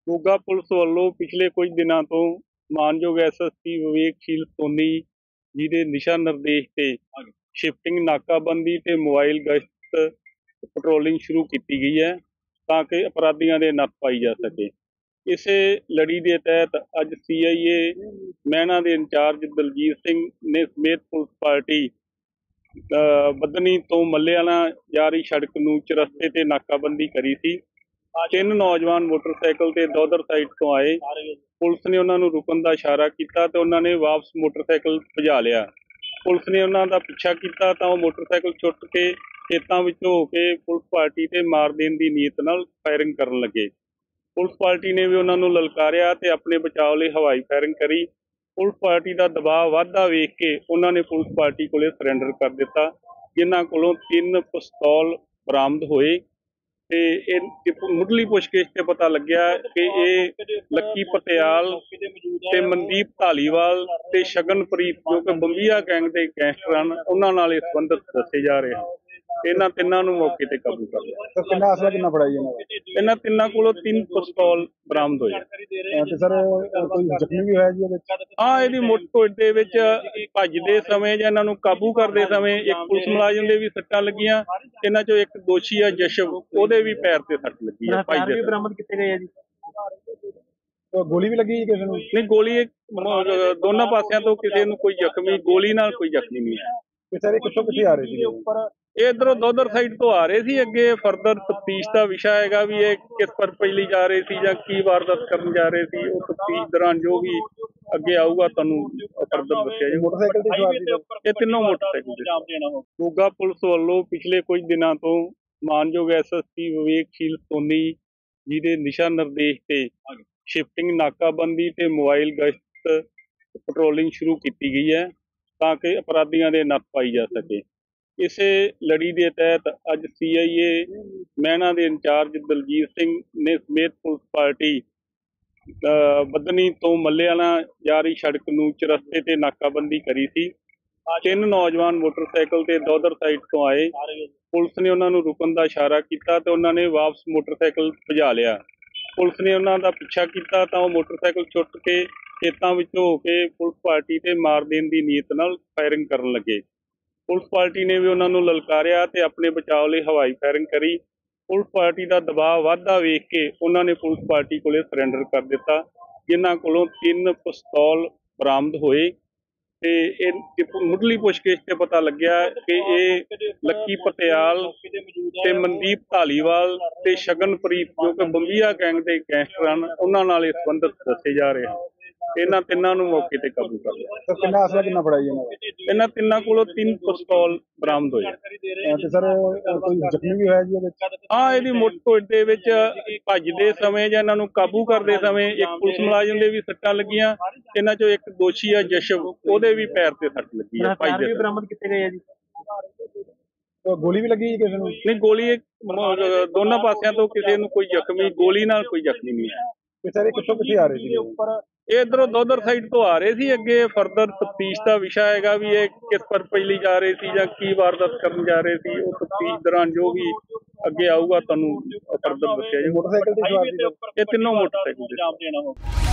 Moga police ਵੱਲੋਂ ਪਿਛਲੇ ਕੁਝ ਦਿਨਾਂ ਤੋਂ ਮਾਨਯੋਗ ਐਸਐਸਪੀ ਵਿਵੇਕਸ਼ੀਲ ਸੋਨੀ ਜੀ ਦੇ ਦਿਸ਼ਾ ਨਿਰਦੇਸ਼ ਤੇ ਸ਼ਿਫਟਿੰਗ ਨਾਕਾਬੰਦੀ ਤੇ ਮੋਬਾਈਲ ਗਸ਼ਤ ਪੈਟਰੋਲਿੰਗ ਸ਼ੁਰੂ ਕੀਤੀ ਗਈ ਹੈ ਤਾਂ ਕਿ ਅਪਰਾਧੀਆਂ ਦੇ ਨੱਥ ਪਾਈ ਜਾ ਸਕੇ। ਇਸੇ ਲੜੀ ਦੇ ਤਹਿਤ ਅੱਜ ਸੀਆਈਏ ਮਹਿਣਾ ਦੇ ਇੰਚਾਰਜ ਦਲਜੀਤ ਸਿੰਘ ਨੇ ਸਮੇਤ ਪੁਲਿਸ ਪਾਰਟੀ ਬੱਧਨੀ ਤੋਂ ਮੱਲੇਆਣਾ ਜਾ ਰਹੀ ਸੜਕ ਨੂੰ ਚੁਰਸਤੇ ਤੇ ਨਾਕਾਬੰਦੀ ਕਰੀ ਸੀ। 3 ਨੌਜਵਾਨ ਮੋਟਰਸਾਈਕਲ ਤੇ ਦੋਦਰ ਸਾਈਡ ਤੋਂ ਆਏ। ਪੁਲਿਸ ਨੇ ਉਹਨਾਂ ਨੂੰ ਰੁਕਣ ਦਾ ਇਸ਼ਾਰਾ ਕੀਤਾ ਤੇ ਉਹਨਾਂ ਨੇ ਵਾਪਸ ਮੋਟਰਸਾਈਕਲ ਭਜਾ ਲਿਆ। ਪੁਲਿਸ ਨੇ ਉਹਨਾਂ ਦਾ ਪਿੱਛਾ ਕੀਤਾ ਤਾਂ ਉਹ ਮੋਟਰਸਾਈਕਲ ਛੁੱਟ ਕੇ ਖੇਤਾਂ ਵਿੱਚੋਂ ਹੋ ਕੇ ਪੁਲਿਸ ਪਾਰਟੀ ਤੇ ਮਾਰ ਦੇਣ ਦੀ ਨੀਅਤ ਨਾਲ ਫਾਇਰਿੰਗ ਕਰਨ ਲੱਗੇ। ਪੁਲਿਸ ਪਾਰਟੀ ਨੇ ਵੀ ਉਹਨਾਂ ਨੂੰ ਲਲਕਾਰਿਆ ਤੇ ਆਪਣੇ ਬਚਾਅ ਲਈ ਹਵਾਈ ਫਾਇਰਿੰਗ ਕਰੀ। ਪੁਲਿਸ ਪਾਰਟੀ ਦਾ ਦਬਾਅ ਵੱਧਦਾ ਵੇਖ ਕੇ ਉਹਨਾਂ ਨੇ ਪੁਲਿਸ ਪਾਰਟੀ ਕੋਲੇ ਸਰੈਂਡਰ ਕਰ ਦਿੱਤਾ, ਜਿਨ੍ਹਾਂ ਕੋਲੋਂ 3 ਪਿਸਤੌਲ ਬਰਾਮਦ ਹੋਏ ਤੇ ਇਹ ਮੁੱਢਲੀ ਪੁੱਛਗਿੱਛ ਤੇ ਪਤਾ ਲੱਗਿਆ ਕਿ ਇਹ ਲੱਕੀ ਪਟਿਆਲ ਤੇ ਮਨਦੀਪ ਧਾਲੀਵਾਲ ਤੇ ਸ਼ਗਨਪ੍ਰੀਤ ਜੋ ਕਿ ਬੰਬੀਆ ਗੈਂਗ ਦੇ ਗੈਂਗਸਟਰ ਹਨ, ਉਹਨਾਂ ਨਾਲ ਇਹ ਸੰਬੰਧਿਤ ਦੱਸੇ ਜਾ ਰਹੇ ਹਨ। ਇਹਨਾਂ ਤਿੰਨਾਂ ਨੂੰ ਮੌਕੇ ਤੇ ਕਾਬੂ ਕਰ ਲਿਆ। ਕਿੰਨਾ ਅਸਲਾ ਕਿੰਨਾ ਫੜਾਈ ਇਹਨਾਂ ਤਿੰਨਾਂ ਕੋਲੋਂ 3 ਪਿਸਤੌਲ ਬਰਾਮਦ ਹੋਏ ਤੇ ਸਰ ਕੋਈ ਜ਼ਖਮੀ ਵੀ ਹੋਇਆ ਜੀ ਇਹਦੇ ਵਿੱਚ? ਹਾਂ, ਇਹਦੀ ਮੁੱਠ-ਭੁੱਜ ਦੇ ਵਿੱਚ ਭੱਜਦੇ ਸਮੇਂ ਜਾਂ ਇਹਨਾਂ ਨੂੰ ਕਾਬੂ ਕਰਦੇ ਸਮੇਂ ਇੱਕ ਪੁਲਿਸ ਮੁਲਾਜ਼ਮ ਦੇ ਵੀ ਸੱਟਾਂ ਲੱਗੀਆਂ। ਇਹਨਾਂ ਚੋਂ ਇੱਕ ਦੋਸ਼ੀ ਆ ਜਸ਼ਵ, ਉਹਦੇ ਵੀ ਪੈਰ ਤੇ ਸੱਟ ਲੱਗੀ ਹੈ। ਹਥਿਆਰ ਵੀ ਬਰਾਮਦ ਕੀਤੇ ਗਏ ਆ ਜੀ? ਗੋਲੀ ਵੀ ਲੱਗੀ ਕਿਸੇ ਨੂੰ? ਨਹੀਂ, ਗੋਲੀ ਦੋਨਾਂ ਪਾਸਿਆਂ ਤੋਂ ਕਿਸੇ ਨੂੰ ਕੋਈ ਜ਼ਖਮੀ, ਗੋਲੀ ਨਾਲ ਕੋਈ ਜ਼ਖਮੀ ਨਹੀਂ ਹੈ। ਤੇ ਸਰ ਇਹ ਕਿੱਥੋਂ ਕਿੱਥੇ ਆ ਰਹੇ ਸੀ? ਇਹ ਇੱਧਰੋਂ ਦੋਦਰ ਸਾਈਡ ਤੋਂ ਆ ਰਹੇ ਸੀ। ਅੱਗੇ ਫਰਦਰ ਤਫਤੀਸ਼ ਦਾ ਵਿਸ਼ਾ ਹੈਗਾ ਵੀ ਇਹ ਕਿਸ ਪਰਪਸ ਲਈ ਜਾ ਰਹੇ ਸੀ ਜਾਂ ਕੀ ਵਾਰਦਾਤ ਕਰਨ ਜਾ ਰਹੇ ਸੀ। ਉਹ ਤਫਤੀਸ਼ ਦੌਰਾਨ ਜੋ ਵੀ ਅੱਗੇ ਆਊਗਾ ਤੁਹਾਨੂੰ ਫਰਦਰ ਦੱਸਿਆ ਜੀ। ਮੋਟਰਸਾਈਕਲ ਤੇ ਸਵਾਰ ਸੀ? ਇਹ ਤਿੰਨੋਂ ਮੋਟਰਸਾਈਕਲ ਤੇ। ਮੋਗਾ ਪੁਲਿਸ ਵੱਲੋਂ ਪਿਛਲੇ ਕੁਝ ਦਿਨਾਂ ਤੋਂ ਮਾਨਯੋਗ ਐਸਐਸਪੀ ਵਿਵੇਕਸ਼ੀਲ ਸੋਨੀ ਜੀ ਦੇ ਦਿਸ਼ਾ ਨਿਰਦੇਸ਼ ਤੇ ਸ਼ਿਫਟਿੰਗ ਨਾਕਾਬੰਦੀ ਤੇ ਮੋਬਾਈਲ ਗਸ਼ਤ ਪੈਟਰੋਲਿੰਗ ਸ਼ੁਰੂ ਕੀਤੀ ਗਈ ਹੈ ਤਾਂ ਕਿ ਅਪਰਾਧੀਆਂ ਦੇ ਨੱਥ ਪਾਈ ਜਾ ਸਕੇ। ਇਸੇ ਲੜੀ ਦੇ ਤਹਿਤ ਅੱਜ ਸੀਆਈਏ ਮਹਿਣਾ ਦੇ ਇੰਚਾਰਜ ਦਲਜੀਤ ਸਿੰਘ ਨੇ ਸਮੇਤ ਪੁਲਿਸ ਪਾਰਟੀ ਬੱਧਨੀ ਤੋਂ ਮੱਲੇਆਣਾ ਜਾ ਰਹੀ ਸੜਕ ਨੂੰ ਚੁਰਸਤੇ ਤੇ ਨਾਕਾਬੰਦੀ ਕਰੀ ਸੀ। 3 ਨੌਜਵਾਨ ਮੋਟਰਸਾਈਕਲ ਤੇ ਦੋਦਰ ਸਾਈਡ ਤੋਂ ਆਏ। ਪੁਲਿਸ ਨੇ ਉਹਨਾਂ ਨੂੰ ਰੁਕਣ ਦਾ ਇਸ਼ਾਰਾ ਕੀਤਾ ਤੇ ਉਹਨਾਂ ਨੇ ਵਾਪਸ ਮੋਟਰਸਾਈਕਲ ਭਜਾ ਲਿਆ। ਪੁਲਿਸ ਨੇ ਉਹਨਾਂ ਦਾ ਪਿੱਛਾ ਕੀਤਾ ਤਾਂ ਉਹ ਮੋਟਰਸਾਈਕਲ ਛੁੱਟ ਕੇ ਖੇਤਾਂ ਵਿੱਚੋਂ ਹੋ ਕੇ ਪੁਲਿਸ ਪਾਰਟੀ ਤੇ ਮਾਰ ਦੇਣ ਦੀ ਨੀਅਤ ਨਾਲ ਫਾਇਰਿੰਗ ਕਰਨ ਲੱਗੇ। ਪੁਲਿਸ ਪਾਰਟੀ ਨੇ ਵੀ ਉਹਨਾਂ ਨੂੰ ਲਲਕਾਰਿਆ ਤੇ ਆਪਣੇ ਬਚਾਅ ਲਈ ਹਵਾਈ ਫਾਇਰਿੰਗ ਕਰੀ। ਪੁਲਿਸ ਪਾਰਟੀ ਦਾ ਦਬਾਅ ਵੱਧਦਾ ਵੇਖ ਕੇ ਉਹਨਾਂ ਨੇ ਪੁਲਿਸ ਪਾਰਟੀ ਕੋਲੇ ਸਰੈਂਡਰ ਕਰ ਦਿੱਤਾ, ਜਿਨ੍ਹਾਂ ਕੋਲੋਂ 3 ਪਿਸਤੌਲ ਬਰਾਮਦ ਹੋਏ ਤੇ ਇਹ ਮੁੱਢਲੀ ਪੁੱਛਗਿੱਛ ਤੇ ਪਤਾ ਲੱਗਿਆ ਕਿ ਇਹ ਲੱਕੀ ਪਟਿਆਲ ਤੇ ਮਨਦੀਪ ਧਾਲੀਵਾਲ ਤੇ ਸ਼ਗਨਪ੍ਰੀਤ ਜੋ ਕਿ ਬੰਬੀਆ ਗੈਂਗ ਦੇ ਗੈਂਗਸਟਰ ਹਨ, ਉਹਨਾਂ ਨਾਲ ਇਹ ਸੰਬੰਧਿਤ ਦੱਸੇ ਜਾ ਰਹੇ ਹਨ। ਇਹਨਾਂ ਤਿੰਨਾਂ ਨੂੰ ਮੌਕੇ ਤੇ ਕਾਬੂ ਕਰ ਲਿਆ। ਕਿੰਨਾ ਅਸਲਾ ਕਿੰਨਾ ਫੜਾਈ ਇਹਨਾਂ ਤਿੰਨਾਂ ਕੋਲੋਂ 3 ਪਿਸਤੌਲ ਬਰਾਮਦ ਹੋਏ ਤੇ ਸਰ ਕੋਈ ਜ਼ਖਮੀ ਵੀ ਹੋਇਆ ਜੀ ਇਹਦੇ ਵਿੱਚ? ਹਾਂ, ਇਹਦੀ ਮੁੱਠ-ਭੁੱਜ ਦੇ ਵਿੱਚ ਭੱਜਦੇ ਸਮੇਂ ਜਾਂ ਇਹਨਾਂ ਨੂੰ ਕਾਬੂ ਕਰਦੇ ਸਮੇਂ ਇੱਕ ਪੁਲਿਸ ਮੁਲਾਜ਼ਮ ਦੇ ਵੀ ਸੱਟਾਂ ਲੱਗੀਆਂ। ਇਹਨਾਂ ਚੋਂ ਇੱਕ ਦੋਸ਼ੀ ਆ ਜਸ਼ਵ, ਉਹਦੇ ਵੀ ਪੈਰ ਤੇ ਸੱਟ ਲੱਗੀ ਹੈ। ਹਥਿਆਰ ਵੀ ਬਰਾਮਦ ਕੀਤੇ ਗਏ ਆ ਜੀ? ਗੋਲੀ ਵੀ ਲੱਗੀ ਕਿਸੇ ਨੂੰ? ਨਹੀਂ, ਗੋਲੀ ਦੋਨਾਂ ਪਾਸਿਆਂ ਤੋਂ ਕਿਸੇ ਨੂੰ ਕੋਈ ਜ਼ਖਮੀ, ਗੋਲੀ ਨਾਲ ਕੋਈ ਜ਼ਖਮੀ ਨਹੀਂ ਹੈ। ਤੇ ਸਰ ਇਹ ਕਿੱਥੋਂ ਕਿੱਥੇ ਆ ਰਹੇ ਸੀ? ਇਹ ਇੱਧਰੋਂ ਦੋਦਰ ਸਾਈਡ ਤੋਂ ਆ ਰਹੇ ਸੀ। ਅੱਗੇ ਫਰਦਰ ਤਫਤੀਸ਼ ਦਾ ਵਿਸ਼ਾ ਹੈਗਾ ਵੀ ਇਹ ਕਿਸ ਪਰਪਸ ਲਈ ਜਾ ਰਹੇ ਸੀ ਜਾਂ ਕੀ ਵਾਰਦਾਤ ਕਰਨ ਜਾ ਰਹੇ ਸੀ। ਉਹ ਤਫਤੀਸ਼ ਦੌਰਾਨ ਜੋ ਵੀ ਅੱਗੇ ਆਊਗਾ ਤੁਹਾਨੂੰ ਫਰਦਰ ਦੱਸਿਆ ਜੀ। ਮੋਟਰਸਾਈਕਲ ਤੇ ਸਵਾਰ ਸੀ? ਇਹ ਤਿੰਨੋਂ ਮੋਟਰਸਾਈਕਲ ਤੇ।